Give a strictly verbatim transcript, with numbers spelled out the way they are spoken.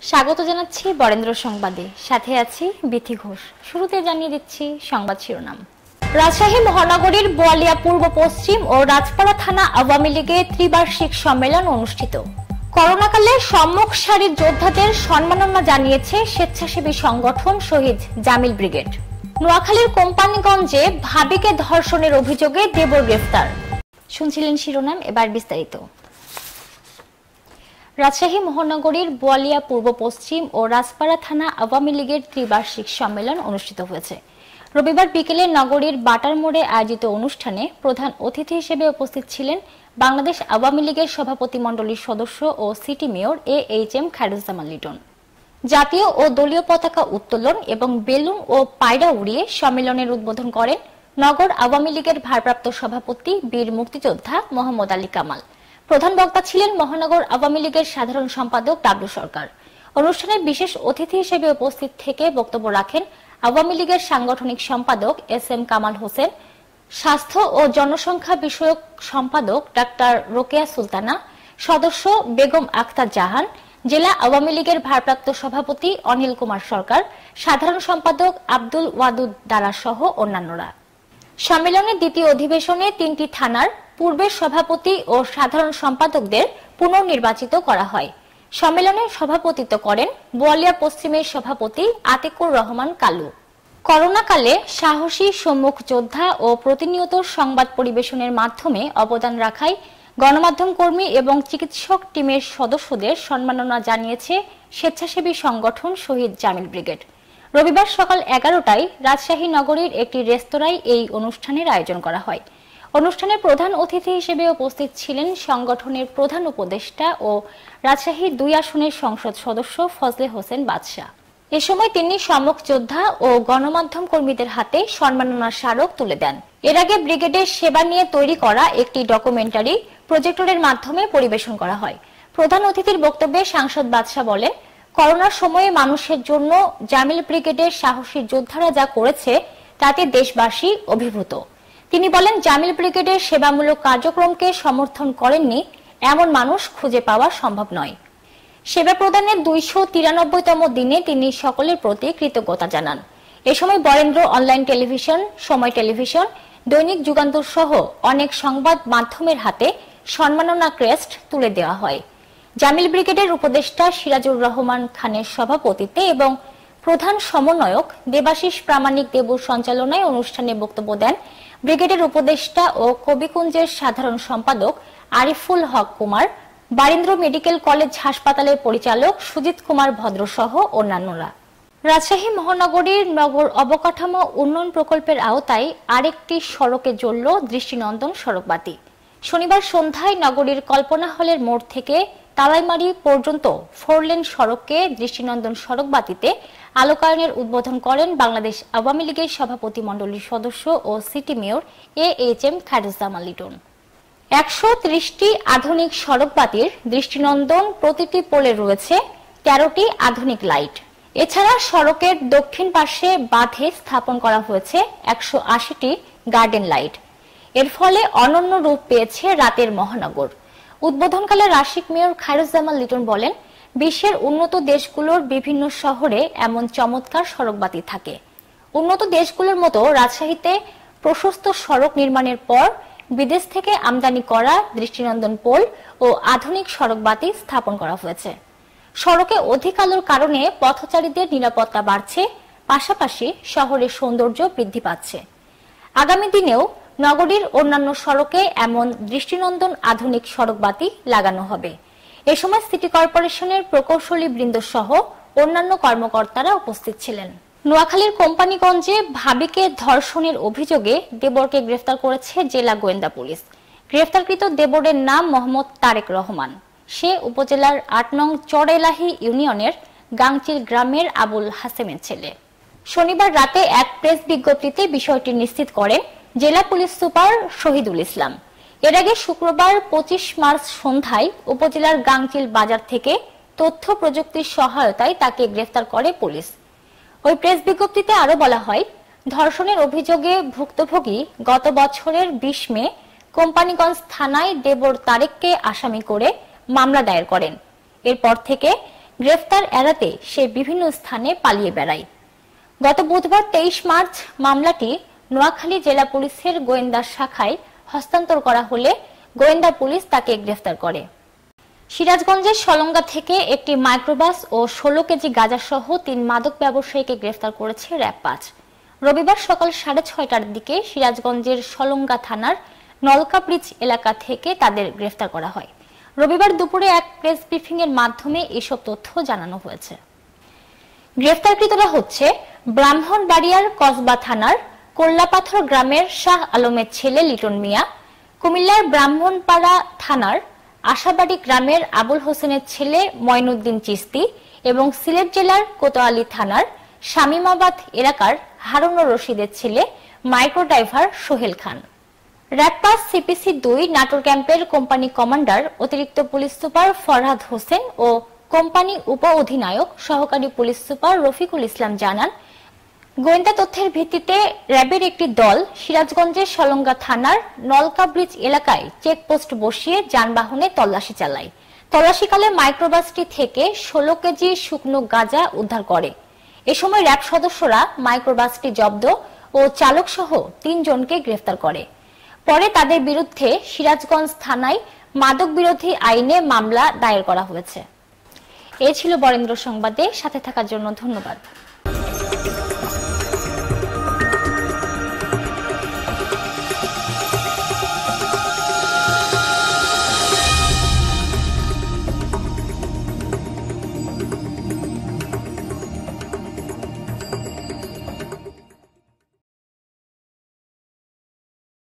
স্বাগত জানাচ্ছি বরেন্দ্র সংবাদে, সাথে আছি বিথি ঘোষ। শুরুতে জানিয়ে দিচ্ছি সংবাদ শিরোনাম। রাজশাহী মহানগরীর বোয়ালিয়া পূর্ব পশ্চিম ও রাজপাড়া থানা আওয়ামী লীগের ত্রিবার্ষিক সম্মেলন অনুষ্ঠিত। করোনাকালে সম্মুখ সারির যোদ্ধাদের সম্মাননা জানিয়েছে স্বেচ্ছাসেবী সংগঠন শহীদ জামিল ব্রিগেড। নোয়াখালীর কোম্পানিগঞ্জে ভাবিকে ধর্ষণের অভিযোগে দেবর গ্রেফতার। শুনছিলেন শিরোনাম, এবার বিস্তারিত। রাজশাহী মহানগরীর বোয়ালিয়া পূর্ব পশ্চিম ও রাজপাড়া থানা আওয়ামী লীগের ত্রিবার্ষিক সম্মেলন অনুষ্ঠিত হয়েছে। রবিবার বিকেলে নগরীর বাটার মোড়ে আয়োজিত অনুষ্ঠানে প্রধান অতিথি হিসেবে উপস্থিত ছিলেন বাংলাদেশ আওয়ামী লীগের সভাপতিমণ্ডলীর সদস্য ও city mayor A H M Khairuzzaman Liton. জাতীয় ও দলীয় পতাকা উত্তোলন এবং বেলুন ও পায়রা উড়িয়ে সম্মেলনের উদ্বোধন করেন নগর আওয়ামী লীগের ভারপ্রাপ্ত সভাপতি বীর মুক্তিযোদ্ধা মোহাম্মদ আলী কামাল। প্রধান বক্তা ছিলেন মহানগর আওয়ামী লীগের সাধারণ সম্পাদক ডাবলু সরকার। অনুষ্ঠানে বিশেষ অতিথি হিসেবে উপস্থিত থেকে বক্তব্য রাখেন আওয়ামী লীগের সাংগঠনিক সম্পাদক এস এম কামাল হোসেন, স্বাস্থ্য ও জনসংখ্যা বিষয়ক সম্পাদক ডাক্তার রোকেয়া সুলতানা, সদস্য বেগম আক্তার জাহান, জেলা আওয়ামী লীগের ভারপ্রাপ্ত সভাপতি অনিল কুমার সরকার, সাধারণ সম্পাদক আব্দুল ওয়াদুদ দারা সহ অন্যান্যরা। সম্মেলনের দ্বিতীয় অধিবেশনে তিনটি থানার পূর্বের সভাপতি ও সাধারণ সম্পাদকদের পুনর্নির্বাচিত করা হয়। সম্মেলনে সভাপতিত্ব করেন বোয়ালিয়া পশ্চিমের সভাপতি আতিকুর রহমান কালু। করোনাকালে সাহসী সম্মুখ যোদ্ধা ও প্রতিনিয়ত সংবাদ পরিবেশনের মাধ্যমে অবদান রাখায় গণমাধ্যম কর্মী এবং চিকিৎসক টিমের সদস্যদের সম্মাননা জানিয়েছে স্বেচ্ছাসেবী সংগঠন শহীদ জামিল ব্রিগেড। রবিবার সকাল এগারোটায় রাজশাহী নগরীর একটি রেস্তোরাঁয় এই অনুষ্ঠানের আয়োজন করা হয়। অনুষ্ঠানে প্রধান অতিথি হিসেবে উপস্থিত ছিলেন সংগঠনের প্রধান উপদেষ্টা ও রাজশাহী দুই আসনের সংসদ সদস্য ফজলে হোসেন বাদশাহ। এ সময় তিনি সম্মুখ যোদ্ধা ও গণমাধ্যম কর্মীদের হাতে সম্মাননা স্মারক তুলে দেন। এর আগে ব্রিগেডের সেবা নিয়ে তৈরি করা একটি ডকুমেন্টারি প্রজেক্টরের মাধ্যমে পরিবেশন করা হয়। প্রধান অতিথির বক্তব্যে সাংসদ বাদশাহ বলেন, করোনার সময়ে মানুষের জন্য জামিল ব্রিগেডের সাহসী যোদ্ধারা যা করেছে তাতে দেশবাসী অভিভূত। তিনি বলেন, জামিল ব্রিগেডের সেবামূলক কার্যক্রমকে সমর্থন করেননি এমন মানুষ খুঁজে পাওয়া সম্ভব নয়। সেবা প্রদানের দুইশো তিরানব্বইতম দিনে তিনি সকলের প্রতি কৃতজ্ঞতা জানান। এ সময় Barendra online television, Somoy television, দৈনিক যুগান্তর সহ অনেক সংবাদ মাধ্যমের হাতে সম্মাননা ক্রেস্ট তুলে দেওয়া হয়। জামিল ব্রিগেডের উপদেষ্টা সিরাজুর রহমান খানের সভাপতিত্বে এবং প্রধান সমন্বয়ক দেবাশিস প্রামাণিক দেবুর সঞ্চালনায় অনুষ্ঠানে বক্তব্য দেন ব্রিগেডের উপদেষ্টা ও কবিকুঞ্জের সাধারণ সম্পাদক আরিফুল হক কুমার, বারীন্দ্র মেডিকেল কলেজ হাসপাতালের পরিচালক সুজিত কুমার ভদ্র সহ অন্যান্যরা। রাজশাহী মহানগরীর নগর অবকাঠামো উন্নয়ন প্রকল্পের আওতায় আরেকটি সড়কে জ্বলল দৃষ্টিনন্দন সড়কবাতি। শনিবার সন্ধ্যায় নগরীর কল্পনা হলের মোড় থেকে তালাইমারি পর্যন্ত ফোরলেন সড়ককে দৃষ্টিনন্দন সড়কবাতিতে আলোকায়নের উদ্বোধন করেন বাংলাদেশ আওয়ামী লীগের সভাপতিমণ্ডলীর সদস্য ও city mayor A H M Khairuzzaman Liton. একশো ত্রিশটি আধুনিক সড়কবাতির দৃষ্টিনন্দন প্রতিটি পোলে রয়েছে তেরোটি আধুনিক লাইট। এছাড়া সড়কের দক্ষিণ পাশে বাঁধে স্থাপন করা হয়েছে একশো আশিটি গার্ডেন লাইট। এর ফলে অনন্য রূপ পেয়েছে রাতের মহানগর। উদ্বোধনকালে রাশিক মেয়র খায়রুজ্জামান লিটন বলেন, বিশ্বের উন্নত দেশগুলোর বিভিন্ন শহরে এমন চমৎকার সড়কবাতি থাকে। উন্নত দেশগুলোর মতো রাজশাহীতে প্রশস্ত সড়ক নির্মাণের পর বিদেশ থেকে আমদানি করা দৃষ্টিনন্দন পোল ও আধুনিক সড়কবাতি স্থাপন করা হয়েছে। সড়কে অধিক আলোর কারণে পথচারীদের নিরাপত্তা বাড়ছে, পাশাপাশি শহরের সৌন্দর্য বৃদ্ধি পাচ্ছে। আগামী দিনেও নগরীর অন্যান্য সড়কে এমন দৃষ্টিনন্দন আধুনিক সড়কবাতি লাগানো হবে। এ সময় সিটি কর্পোরেশনের প্রকৌশলী বৃন্দ সহ অন্যান্য কর্মকর্তারা উপস্থিত ছিলেন। নোয়াখালীর কোম্পানিগঞ্জে ভাবিকে ধর্ষণের অভিযোগে দেবরকে গ্রেফতার করেছে জেলা গোয়েন্দা পুলিশ। গ্রেফতারকৃত দেবরের নাম মোহাম্মদ তারেক রহমান। সে উপজেলার আট নং চড়েলাহি ইউনিয়নের গাংচিল গ্রামের আবুল হাসেমের ছেলে। শনিবার রাতে এক প্রেস বিজ্ঞপ্তিতে বিষয়টি নিশ্চিত করেন জেলা পুলিশ সুপার শহীদুল ইসলাম। এর আগে শুক্রবার পঁচিশ মার্চ সন্ধ্যায় উপজেলার গাংচিল বাজার থেকে তথ্য প্রযুক্তির সহায়তায় তাকে গ্রেফতার করে পুলিশ। ওই প্রেস বিজ্ঞপ্তিতে আরো বলা হয়, ধর্ষণের অভিযোগে ভুক্তভোগী গত বছরের বিশ মে কোম্পানিগঞ্জ থানায় দেবর তারেককে আসামি করে মামলা দায়ের করেন। এরপর থেকে গ্রেফতার এড়াতে সে বিভিন্ন স্থানে পালিয়ে বেড়ায়। গত বুধবার তেইশ মার্চ মামলাটি নোয়াখালী জেলা পুলিশের গোয়েন্দা শাখায় হস্তান্তর করা হলে গোয়েন্দা পুলিশ তাকে গ্রেফতার করে। সিরাজগঞ্জের সলঙ্গা থেকে একটি মাইক্রোবাস ও ষোলো কেজি গাঁজা সহ তিন মাদক ব্যবসায়ীকে গ্রেফতার করেছে র্যাব পাঁচ। রবিবার সকাল সাড়ে ছয়টার দিকে সিরাজগঞ্জের সলঙ্গা থানার নলকা ব্রিজ এলাকা থেকে তাদের গ্রেফতার করা হয়। রবিবার দুপুরে এক প্রেস ব্রিফিং এর মাধ্যমে এসব তথ্য জানানো হয়েছে। গ্রেফতারকৃতরা হচ্ছে ব্রাহ্মণবাড়িয়ার কসবা থানার কোল্লাপাথর গ্রামের শাহ আলমের ছেলে লিটন মিয়া, কুমিল্লার ব্রাহ্মণপাড়া থানার আশাবাড়ি গ্রামের আবুল হোসেনের ছেলে মঈনুদ্দিন চিস্তি এবং সিলেট জেলার কোতোয়ালি থানার শামীমাবাদ এলাকার হারুনুর রশিদের ছেলে micro driver Sohel Khan. RAB পাঁচ সিপিসি দুই নাটোর ক্যাম্পের কোম্পানি কমান্ডার অতিরিক্ত পুলিশ সুপার ফরহাদ হোসেন ও কোম্পানি উপ অধিনায়ক সহকারী পুলিশ সুপার রফিকুল ইসলাম জানান, গোয়েন্দা তথ্যের ভিত্তিতে র্যাবের একটি দল সিরাজগঞ্জের সলঙ্গা থানার নলকা ব্রিজ এলাকায় চেকপোস্ট বসিয়ে যানবাহনে তল্লাশি চালায়। তল্লাশিকালে মাইক্রোবাসটি থেকে ষোলো কেজি শুকনো গাঁজা উদ্ধার করে। এ সময় র্যাব সদস্যরা মাইক্রোবাসটি জব্দ ও চালক সহ তিনজনকে গ্রেফতার করে। পরে তাদের বিরুদ্ধে সিরাজগঞ্জ থানায় মাদক বিরোধী আইনে মামলা দায়ের করা হয়েছে। এ ছিল বরেন্দ্র সংবাদে সাথে থাকার জন্য ধন্যবাদ।